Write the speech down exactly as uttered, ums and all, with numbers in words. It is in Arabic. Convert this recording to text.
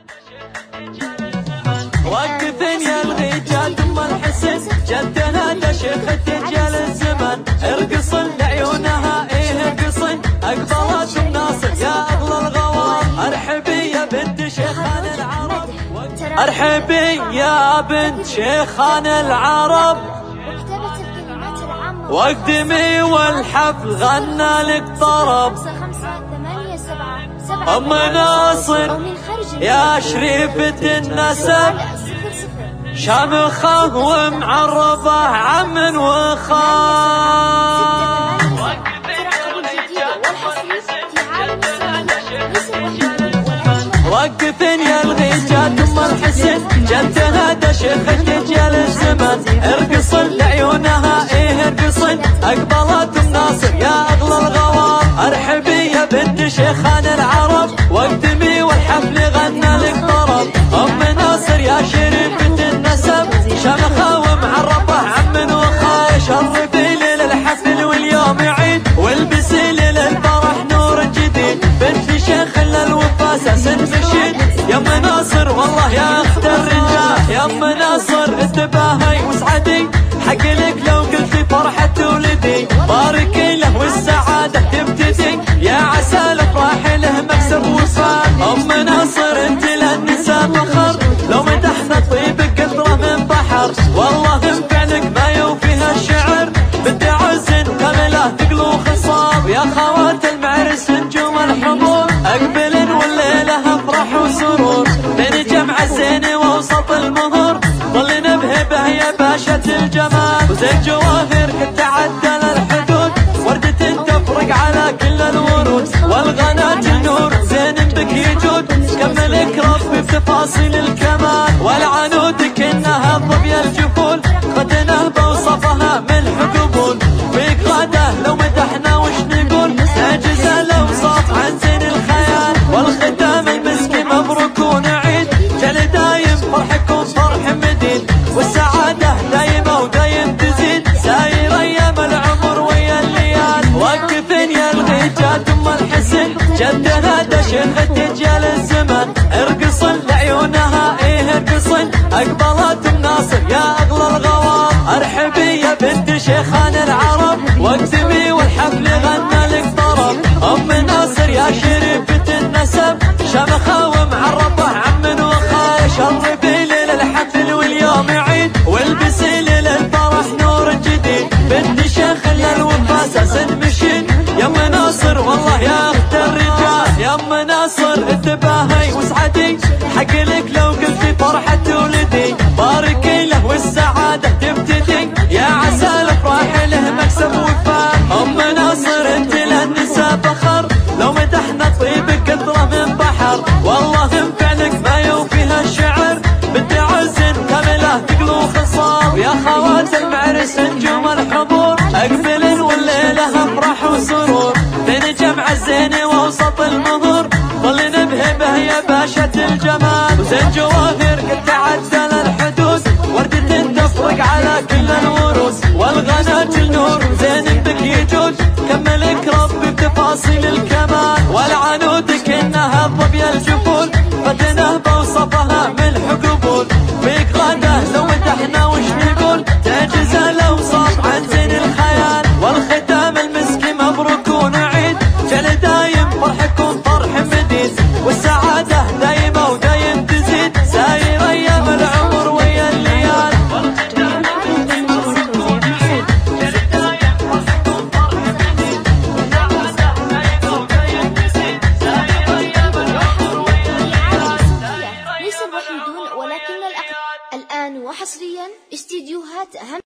وقفن يا الغيجات ام الحسن جدنا دشيخ تجال الزمن ارقصن لعيونها ايه ارقصن اقبلت الناصر يا اغلى الغوام ارحبي يا بنت شيخان العرب ارحبي يا بنت شيخان العرب واقدمي والحفل غنى لك طرب ام ناصر يا شريفة النسب شامخة ومعربة عم وخال وقفن يا الغيجات ام الحسن جدها دشيخ تجال الزمن ارقصن لعيونها ايه ارقصن اقبلت الناصر يا اغلى الغوام ارحبي يا بنت شيخان العرب واقدمي والحفل غنى لك طرب ام ناصر يا شريفة النسب شمخة ومعربة عم وخال شرفي ليل الحفل واليوم عيد والبسي ليل الفرح نور جديد بنت شيخ للوفا اساس مشيد يا ام ناصر والله يا اخت الرجال يا ام ناصر انتباهي وسعدي حق لك لو قلتي فرحة ولدي باركي له والسعادة تبتدي يا عسى الافراح له مكسب وصال ام ناصر انت للنساء فخر لو مدحنا طيبك قطرة من بحر والله انفعلك ما يوفيها الشعر بدي عزن كاملة تقلو خصاب يا خوات المعرس نجوم الحضور اقبلن والليلة افرح وسرور بين جمع الزين ووسط المهور ظلنا بهبه يا باشا الجمال وزين جواهر قد تعدل الحدود وردة تفرق على كل الورود والغنات النور زين بك يجود كملك ربي بتفاصيل الكمال والعنود كأنها ظبي الجفول خدنا بوصفها ملح قبول فيك غاده لو مدحنا وش نقول نعجز الاوصاف عن زين الخيال والختام المسكي مبروك ونعيد جل دايم فرحكم فرح مدين والسعاده دايمه ودايم تزيد ساير ايام العمر ويا الليال وقفن يا الغيجات ام الحسن جدنا دشيخ تجال الزمن ارقصن لعيونها ايه ارقصن اقبلت الناصر يا اغلى الغوام ارحبي يا بنت شيخان العرب واقدمي والحفل غنى لك طرب ام ناصر يا شريفة النسب شمخة ومعربة عم وخال شرفي ليل الحفل واليوم عيد والبسي ليل الفرح نور جديد بنت شيخ للوفا اساس مشيد يا ام ناصر والله يا اخت الرجال يا ام ناصر انتباهي وسعدي حق لك لو قلتي فرحة ولدي باركي له والسعادة تبتدي يا عسى الافراح له مكسب وفال ام ناصر انت للنساء فخر لو مدحنا طيبك قطرة من بحر والله انفعلك ما يوفيها الشعر بدي عزن كاملة تقلو خصام يا خوات المعرس نجوم الحضور اقبلن والليلة افرح وسرور بين جمع الزين ووسط المهور ظلنا بهبه يا باشا الجمال وزين جواهر قد تعدل الحدود وردة تفرق على كل الورود والغنات النور زين بك يجود كملك ربي بتفاصيل الكمال والعنود كأنها ظبي الجفول فتنه بوصفها ملح قبول فيك غاده لو مدحنا وش نقول تعجز الاوصاف عن زين الخيال والختام المسكي مبروك ونعيد جل دايم فرحكم فرح مديد والسعاده دايمه ودايم تزيد ساير ايام العمر ويا الليال ليس الوحيدون ولكن الأقل الآن وحصريا استديوهات أهم